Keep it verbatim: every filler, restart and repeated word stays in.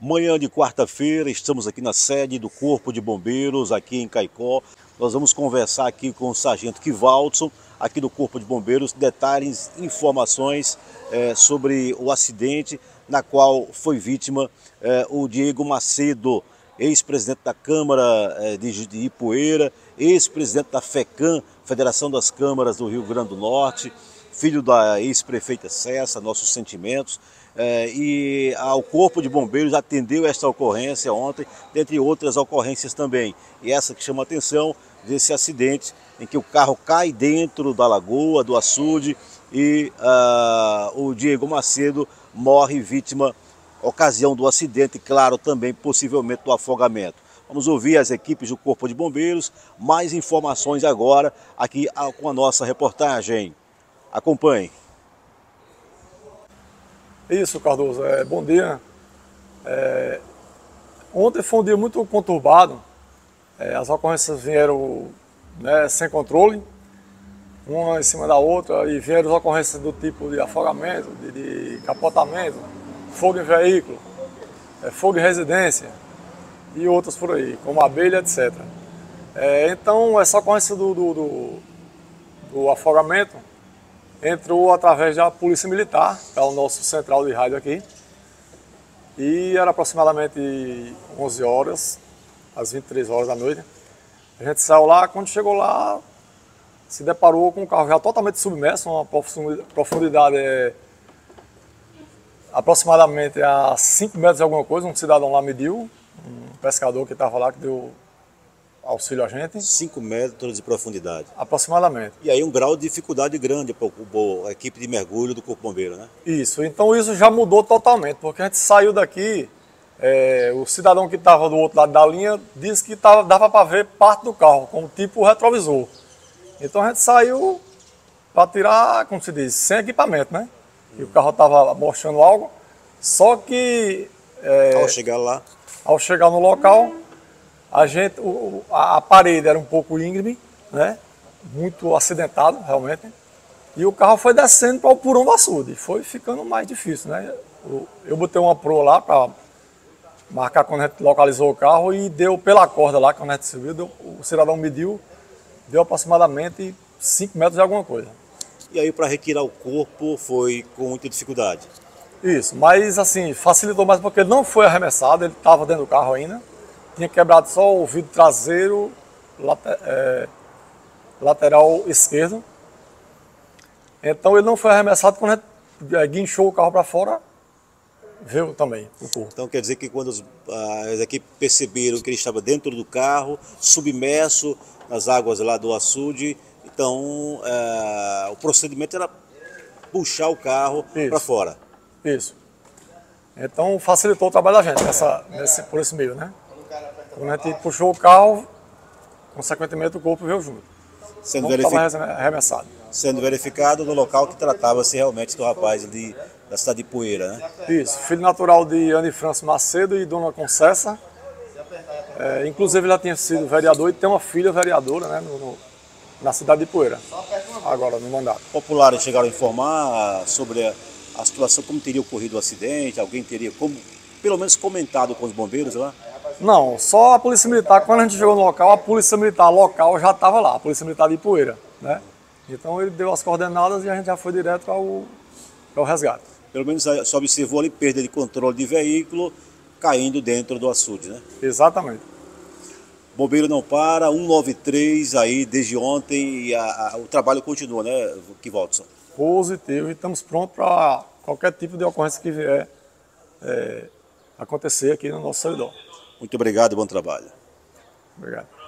Manhã de quarta-feira, estamos aqui na sede do Corpo de Bombeiros, aqui em Caicó. Nós vamos conversar aqui com o Sargento Kivaldson, aqui do Corpo de Bombeiros, detalhes, informações é, sobre o acidente na qual foi vítima é, o Diego Macedo, ex-presidente da Câmara é, de, de Ipueira, ex-presidente da FECAM, Federação das Câmaras do Rio Grande do Norte, filho da ex-prefeita Cessa, nossos sentimentos. É, e o Corpo de Bombeiros atendeu esta ocorrência ontem, dentre outras ocorrências também. E essa que chama a atenção desse acidente em que o carro cai dentro da lagoa, do açude, e uh, o Diego Macedo morre vítima, ocasião do acidente, claro, também possivelmente do afogamento. Vamos ouvir as equipes do Corpo de Bombeiros, mais informações agora aqui com a nossa reportagem. Acompanhe. Isso, Cardoso. É, bom dia. É, ontem foi um dia muito conturbado. É, as ocorrências vieram, né, sem controle, uma em cima da outra, e vieram as ocorrências do tipo de afogamento, de, de capotamento, fogo em veículo, é, fogo em residência e outras por aí, como abelha, etcétera. É, então, essa ocorrência do, do, do, do afogamento entrou através da Polícia Militar, que é o nosso central de rádio aqui, e era aproximadamente onze horas, às vinte e três horas da noite. A gente saiu lá, quando chegou lá, se deparou com o carro já totalmente submerso, uma profundidade é, aproximadamente a cinco metros de alguma coisa. Um cidadão lá mediu, um pescador que estava lá, que deu auxílio a gente. cinco metros de profundidade. Aproximadamente. E aí um grau de dificuldade grande para a equipe de mergulho do Corpo Bombeiro, né? Isso, então isso já mudou totalmente, porque a gente saiu daqui, é, o cidadão que estava do outro lado da linha disse que tava, dava para ver parte do carro, como tipo retrovisor. Então a gente saiu para tirar, como se diz, sem equipamento, né? E o carro estava mostrando algo, só que... É, ao chegar lá... Ao chegar no local, a, gente, o, a, a parede era um pouco íngreme, né? Muito acidentado, realmente. E o carro foi descendo para o purão do açude. Foi ficando mais difícil, né? Eu, eu botei uma proa lá para marcar quando a gente localizou o carro e deu pela corda lá, quando a gente subiu, deu, o cidadão mediu, deu aproximadamente cinco metros de alguma coisa. E aí para retirar o corpo foi com muita dificuldade? Isso, mas assim, facilitou mais porque ele não foi arremessado, ele estava dentro do carro ainda. Tinha quebrado só o vidro traseiro, later, é, lateral esquerdo. Então ele não foi arremessado. Quando a gente é, guinchou o carro para fora, veio também o corpo. Então quer dizer que quando as, as equipes perceberam que ele estava dentro do carro, submerso nas águas lá do açude, então é, o procedimento era puxar o carro para fora. Isso. Então facilitou o trabalho da gente nessa, nesse, por esse meio, né? Quando a gente puxou o carro, consequentemente o corpo veio junto. Sendo, não verific... arremessado. Sendo verificado no local que tratava-se realmente do rapaz de, da cidade de Ipueira, né? Isso, filho natural de Anne França Macedo e Dona Concessa. É, inclusive ele já tinha sido vereador e tem uma filha vereadora, né, no, no, na cidade de Ipueira, agora no mandato. Populares chegaram a informar sobre a, a situação, como teria ocorrido o acidente, alguém teria como, pelo menos comentado com os bombeiros lá? Não, só a Polícia Militar. Quando a gente chegou no local, a Polícia Militar local já estava lá, a Polícia Militar de Ipueira, né? Então ele deu as coordenadas e a gente já foi direto ao, ao resgate. Pelo menos só observou ali perda de controle de veículo caindo dentro do açude, né? Exatamente. Bombeiro não para, cento e noventa e três aí desde ontem e a, a, o trabalho continua, né, Kivaldson? Positivo, e estamos prontos para qualquer tipo de ocorrência que vier é, acontecer aqui no nosso servidor. Muito obrigado e bom trabalho. Obrigado.